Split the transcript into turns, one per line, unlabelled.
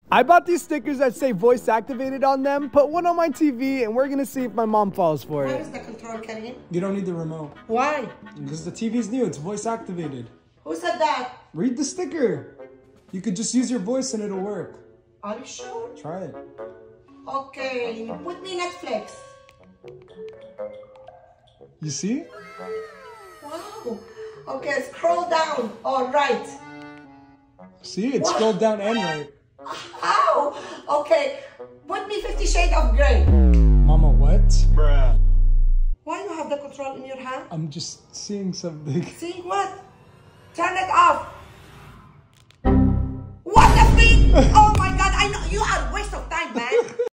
I bought these stickers that say voice activated on them, put one on my TV, and we're gonna see if my mom falls for
Where
it.
is the control, Karim?
You don't need the remote.
Why?
Because the TV's new, it's voice activated.
Who said that?
Read the sticker. You could just use your voice and it'll work.
Are you sure?
Try it.
Okay, put me Netflix.
You see?
Wow. Okay, scroll down. All right.
See? It scrolled down and right.
How? Okay, put me 50 Shades of Grey.
Mama, what?
Bruh.
Why you have the control in your hand?
I'm just seeing something.
See what? Turn it off. What the freak? Oh my God, I know you are waste of time, man.